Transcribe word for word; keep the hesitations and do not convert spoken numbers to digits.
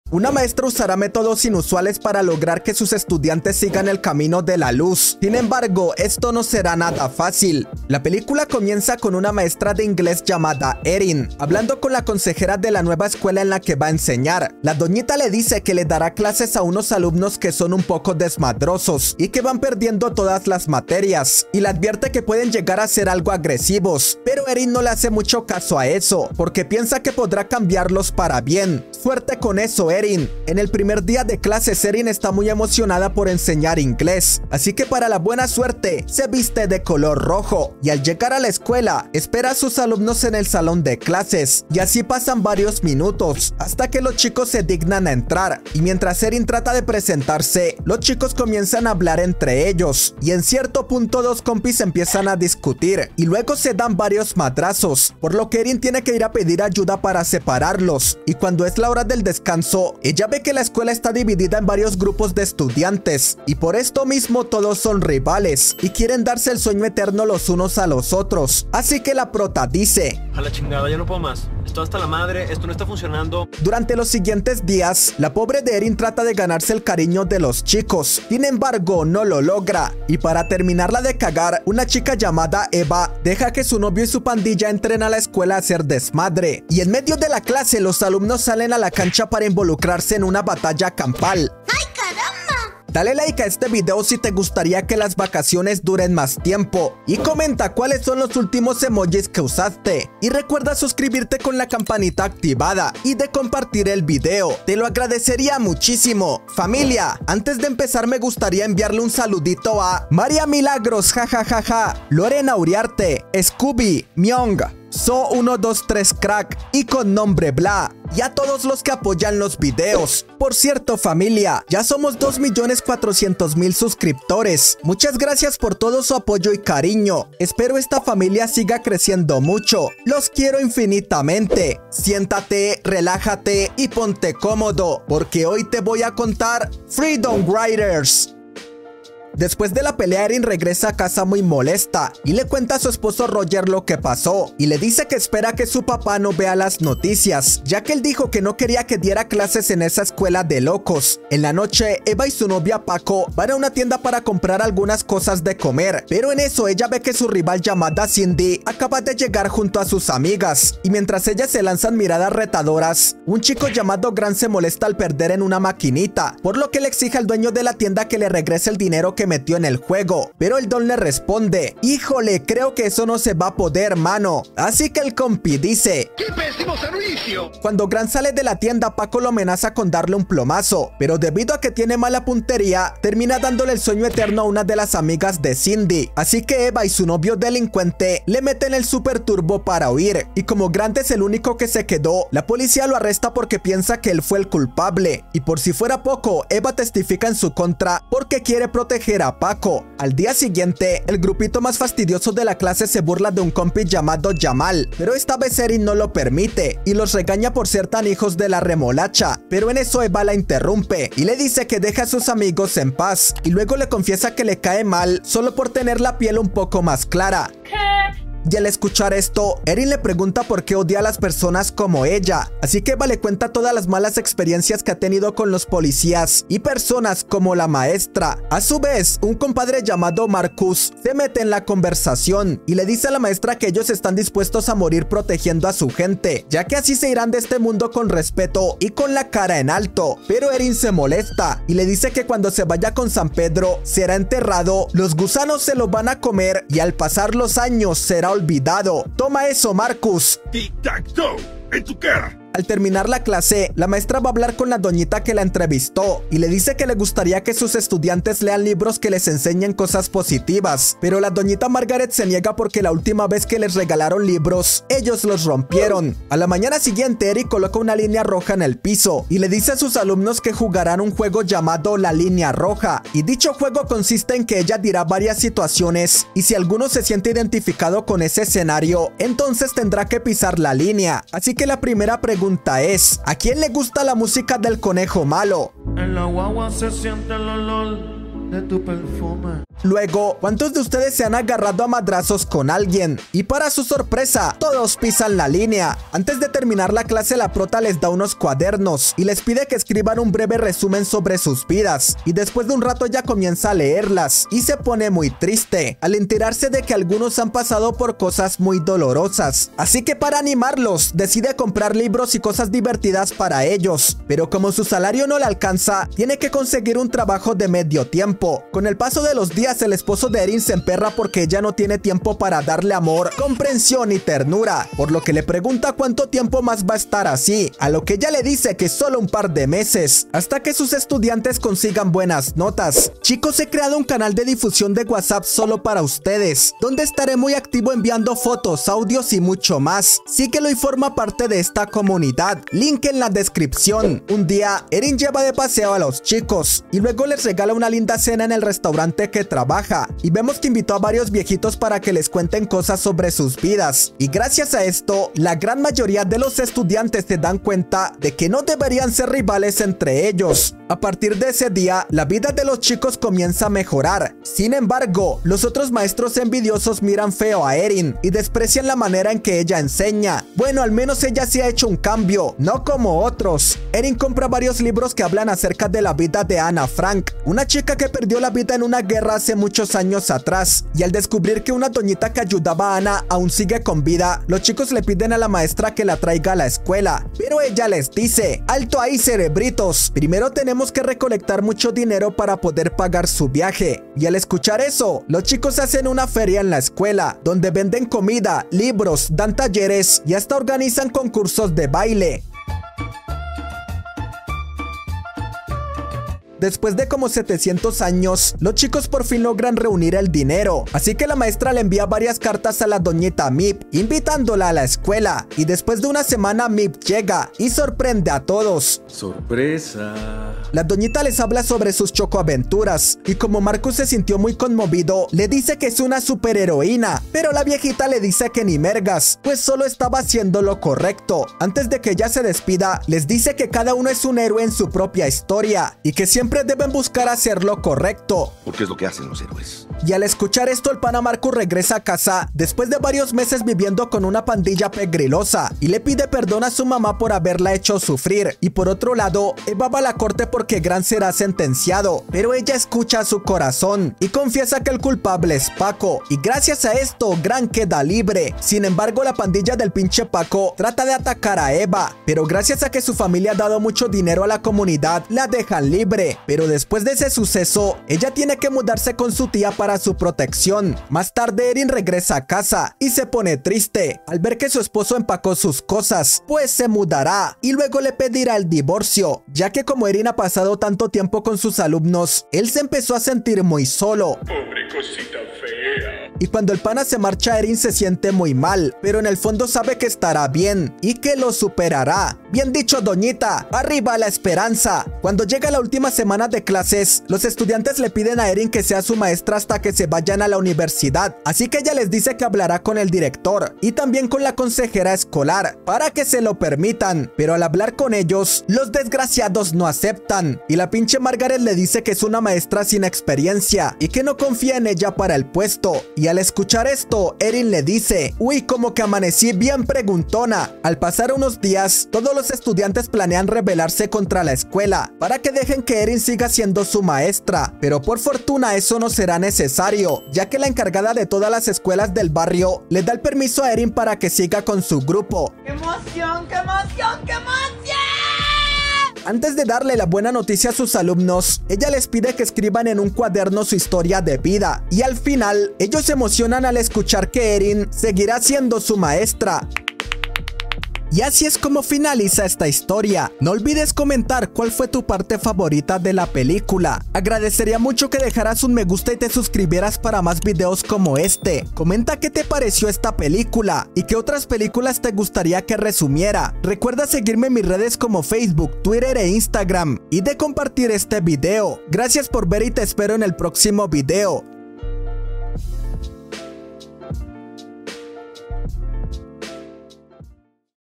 Una maestra usará métodos inusuales para lograr que sus estudiantes sigan el camino de la luz. Sin embargo, esto no será nada fácil. La película comienza con una maestra de inglés llamada Erin, hablando con la consejera de la nueva escuela en la que va a enseñar. La doñita le dice que le dará clases a unos alumnos que son un poco desmadrosos y que van perdiendo todas las materias, y le advierte que pueden llegar a ser algo agresivos, pero Erin no le hace mucho caso a eso, porque piensa que podrá cambiarlos para bien. Suerte con eso, Erin. En el primer día de clases, Erin está muy emocionada por enseñar inglés, así que para la buena suerte, se viste de color rojo, y al llegar a la escuela, espera a sus alumnos en el salón de clases, y así pasan varios minutos, hasta que los chicos se dignan a entrar, y mientras Erin trata de presentarse, los chicos comienzan a hablar entre ellos, y en cierto punto dos compis empiezan a discutir, y luego se dan varios madrazos, por lo que Erin tiene que ir a pedir ayuda para separarlos, y cuando es la hora del descanso, ella ve que la escuela está dividida en varios grupos de estudiantes, y por esto mismo todos son rivales, y quieren darse el sueño eterno los unos a los otros, así que la prota dice: a la chingada, ya no puedo más, esto hasta la madre, esto no está funcionando. Durante los siguientes días, la pobre de Erin trata de ganarse el cariño de los chicos, sin embargo no lo logra, y para terminarla de cagar, una chica llamada Eva deja que su novio y su pandilla entren a la escuela a hacer desmadre, y en medio de la clase los alumnos salen a la cancha para involucrarse en una batalla campal. ¡Ay, caramba! Dale like a este video si te gustaría que las vacaciones duren más tiempo, y comenta cuáles son los últimos emojis que usaste, y recuerda suscribirte con la campanita activada y de compartir el video, te lo agradecería muchísimo. Familia, antes de empezar me gustaría enviarle un saludito a María Milagros, jajajaja, Lorena Uriarte, Scooby, Myong, So uno dos tres Crack y con nombre Bla, y a todos los que apoyan los videos. Por cierto, familia, ya somos dos millones cuatrocientos mil suscriptores. Muchas gracias por todo su apoyo y cariño. Espero esta familia siga creciendo mucho. Los quiero infinitamente. Siéntate, relájate y ponte cómodo, porque hoy te voy a contar Freedom Writers. Después de la pelea, Erin regresa a casa muy molesta y le cuenta a su esposo Roger lo que pasó, y le dice que espera que su papá no vea las noticias, ya que él dijo que no quería que diera clases en esa escuela de locos. En la noche, Eva y su novia Paco van a una tienda para comprar algunas cosas de comer, pero en eso ella ve que su rival llamada Cindy acaba de llegar junto a sus amigas, y mientras ellas se lanzan miradas retadoras, un chico llamado Grant se molesta al perder en una maquinita, por lo que le exige al dueño de la tienda que le regrese el dinero que metió en el juego, pero el don le responde: híjole, creo que eso no se va a poder, mano. Así que el compi dice: ¡qué pésimo servicio! Cuando Grant sale de la tienda, Paco lo amenaza con darle un plomazo, pero debido a que tiene mala puntería, termina dándole el sueño eterno a una de las amigas de Cindy, así que Eva y su novio delincuente le meten el super turbo para huir, y como Grant es el único que se quedó, la policía lo arresta porque piensa que él fue el culpable, y por si fuera poco, Eva testifica en su contra porque quiere proteger a Paco. Al día siguiente, el grupito más fastidioso de la clase se burla de un compi llamado Jamal, pero esta vez Erin no lo permite y los regaña por ser tan hijos de la remolacha, pero en eso Eva la interrumpe y le dice que deja a sus amigos en paz, y luego le confiesa que le cae mal solo por tener la piel un poco más clara. Y al escuchar esto, Erin le pregunta por qué odia a las personas como ella, así que Eva le cuenta todas las malas experiencias que ha tenido con los policías y personas como la maestra. A su vez, un compadre llamado Marcus se mete en la conversación y le dice a la maestra que ellos están dispuestos a morir protegiendo a su gente, ya que así se irán de este mundo con respeto y con la cara en alto. Pero Erin se molesta y le dice que cuando se vaya con San Pedro será enterrado, los gusanos se lo van a comer y al pasar los años será olvidado. Toma eso, Marcus. Tic-tac-toe, en tu cara. Al terminar la clase, la maestra va a hablar con la doñita que la entrevistó y le dice que le gustaría que sus estudiantes lean libros que les enseñen cosas positivas, pero la doñita Margaret se niega porque la última vez que les regalaron libros, ellos los rompieron. A la mañana siguiente, Eric coloca una línea roja en el piso y le dice a sus alumnos que jugarán un juego llamado La Línea Roja, y dicho juego consiste en que ella dirá varias situaciones y si alguno se siente identificado con ese escenario, entonces tendrá que pisar la línea. Así que la primera pregunta pregunta es: ¿a quién le gusta la música del Conejo Malo? En la guagua se siente el olor de tu perfume. Luego, ¿cuántos de ustedes se han agarrado a madrazos con alguien? Y para su sorpresa, todos pisan la línea. Antes de terminar la clase, la prota les da unos cuadernos y les pide que escriban un breve resumen sobre sus vidas. Y después de un rato ella comienza a leerlas y se pone muy triste al enterarse de que algunos han pasado por cosas muy dolorosas. Así que para animarlos, decide comprar libros y cosas divertidas para ellos. Pero como su salario no le alcanza, tiene que conseguir un trabajo de medio tiempo. Con el paso de los días, el esposo de Erin se emperra porque ella no tiene tiempo para darle amor, comprensión y ternura, por lo que le pregunta cuánto tiempo más va a estar así, a lo que ella le dice que solo un par de meses, hasta que sus estudiantes consigan buenas notas. Chicos, he creado un canal de difusión de WhatsApp solo para ustedes, donde estaré muy activo enviando fotos, audios y mucho más. Síguelo y forma parte de esta comunidad, link en la descripción. Un día, Erin lleva de paseo a los chicos y luego les regala una linda cena en el restaurante que trabaja, y vemos que invitó a varios viejitos para que les cuenten cosas sobre sus vidas. Y gracias a esto, la gran mayoría de los estudiantes se dan cuenta de que no deberían ser rivales entre ellos. A partir de ese día, la vida de los chicos comienza a mejorar. Sin embargo, los otros maestros envidiosos miran feo a Erin y desprecian la manera en que ella enseña. Bueno, al menos ella sí ha hecho un cambio, no como otros. Erin compra varios libros que hablan acerca de la vida de Ana Frank, una chica que perdió la vida en una guerra hace muchos años atrás, y al descubrir que una doñita que ayudaba a Ana aún sigue con vida, los chicos le piden a la maestra que la traiga a la escuela, pero ella les dice: alto ahí, cerebritos, primero tenemos que recolectar mucho dinero para poder pagar su viaje. Y al escuchar eso, los chicos hacen una feria en la escuela, donde venden comida, libros, dan talleres y hasta organizan concursos de baile. Después de como setecientos años, los chicos por fin logran reunir el dinero, así que la maestra le envía varias cartas a la doñita Mip, invitándola a la escuela, y después de una semana Mip llega y sorprende a todos. ¡Sorpresa! La doñita les habla sobre sus chocoaventuras, y como Marcus se sintió muy conmovido, le dice que es una superheroína, pero la viejita le dice que ni mergas, pues solo estaba haciendo lo correcto. Antes de que ella se despida, les dice que cada uno es un héroe en su propia historia, y que siempre deben buscar hacer lo correcto, porque es lo que hacen los héroes. Y al escuchar esto, el pana Marcus regresa a casa después de varios meses viviendo con una pandilla pegrilosa y le pide perdón a su mamá por haberla hecho sufrir. Y por otro lado, Eva va a la corte porque Grant será sentenciado, pero ella escucha a su corazón y confiesa que el culpable es Paco, y gracias a esto Grant queda libre. Sin embargo, la pandilla del pinche Paco trata de atacar a Eva, pero gracias a que su familia ha dado mucho dinero a la comunidad, la dejan libre. Pero después de ese suceso, ella tiene que mudarse con su tía para su protección. Más tarde, Erin regresa a casa y se pone triste al ver que su esposo empacó sus cosas, pues se mudará y luego le pedirá el divorcio, ya que como Erin ha pasado tanto tiempo con sus alumnos, él se empezó a sentir muy solo. Pobre cosita fea. Y cuando el pana se marcha, Erin se siente muy mal, pero en el fondo sabe que estará bien y que lo superará. Bien dicho, doñita, arriba la esperanza. Cuando llega la última semana de clases, los estudiantes le piden a Erin que sea su maestra hasta que se vayan a la universidad, así que ella les dice que hablará con el director y también con la consejera escolar para que se lo permitan, pero al hablar con ellos, los desgraciados no aceptan, y la pinche Margaret le dice que es una maestra sin experiencia y que no confía en ella para el puesto. Y al escuchar esto, Erin le dice: uy, como que amanecí bien preguntona. Al pasar unos días, todos los estudiantes planean rebelarse contra la escuela para que dejen que Erin siga siendo su maestra, pero por fortuna eso no será necesario, ya que la encargada de todas las escuelas del barrio le da el permiso a Erin para que siga con su grupo. ¡Qué emoción, qué emoción, qué emoción! Antes de darle la buena noticia a sus alumnos, ella les pide que escriban en un cuaderno su historia de vida, y al final, ellos se emocionan al escuchar que Erin seguirá siendo su maestra. Y así es como finaliza esta historia. No olvides comentar cuál fue tu parte favorita de la película. Agradecería mucho que dejaras un me gusta y te suscribieras para más videos como este. Comenta qué te pareció esta película y qué otras películas te gustaría que resumiera. Recuerda seguirme en mis redes como Facebook, Twitter e Instagram y de compartir este video. Gracias por ver y te espero en el próximo video.